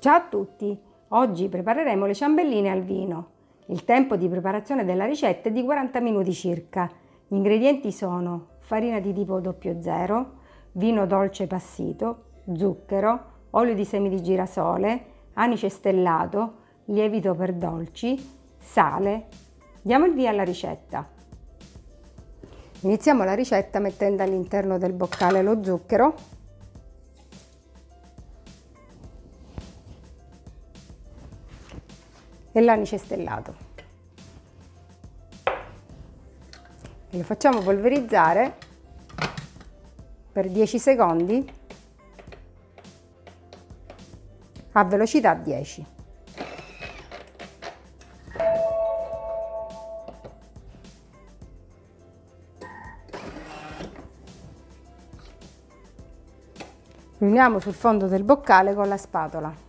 Ciao a tutti! Oggi prepareremo le ciambelline al vino. Il tempo di preparazione della ricetta è di 40 minuti circa. Gli ingredienti sono farina di tipo 00, vino dolce passito, zucchero, olio di semi di girasole, anice stellato, lievito per dolci, sale. Diamo il via alla ricetta. Iniziamo la ricetta mettendo all'interno del boccale lo zucchero, e l'anice stellato e lo facciamo polverizzare per 10 secondi a velocità 10. Riuniamo sul fondo del boccale con la spatola.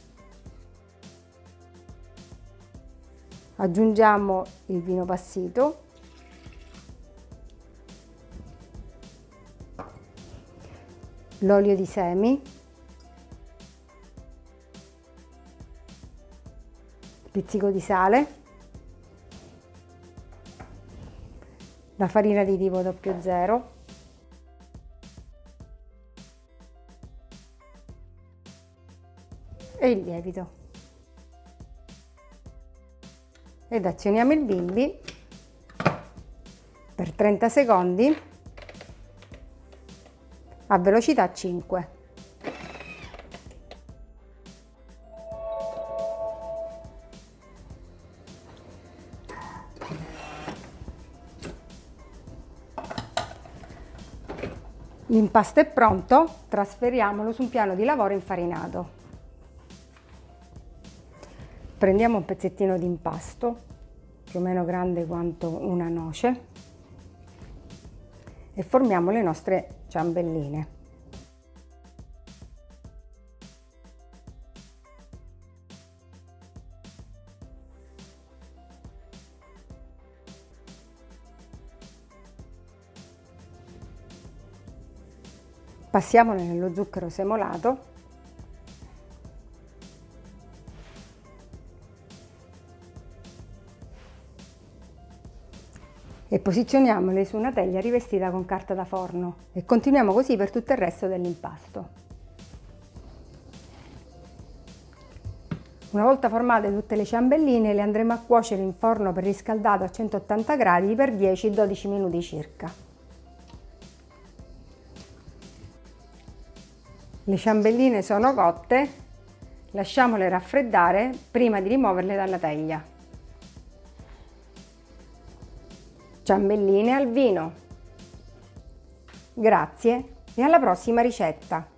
Aggiungiamo il vino passito, l'olio di semi, il pizzico di sale, la farina di tipo 00 e il lievito. Ed azioniamo il bimbi per 30 secondi a velocità 5. L'impasto è pronto, trasferiamolo su un piano di lavoro infarinato. Prendiamo un pezzettino di impasto, più o meno grande quanto una noce, e formiamo le nostre ciambelline. Passiamole nello zucchero semolato e posizioniamole su una teglia rivestita con carta da forno e continuiamo così per tutto il resto dell'impasto. Una volta formate tutte le ciambelline le andremo a cuocere in forno preriscaldato a 180 gradi per 10-12 minuti circa. Le ciambelline sono cotte, lasciamole raffreddare prima di rimuoverle dalla teglia. Ciambelline al vino. Grazie e alla prossima ricetta!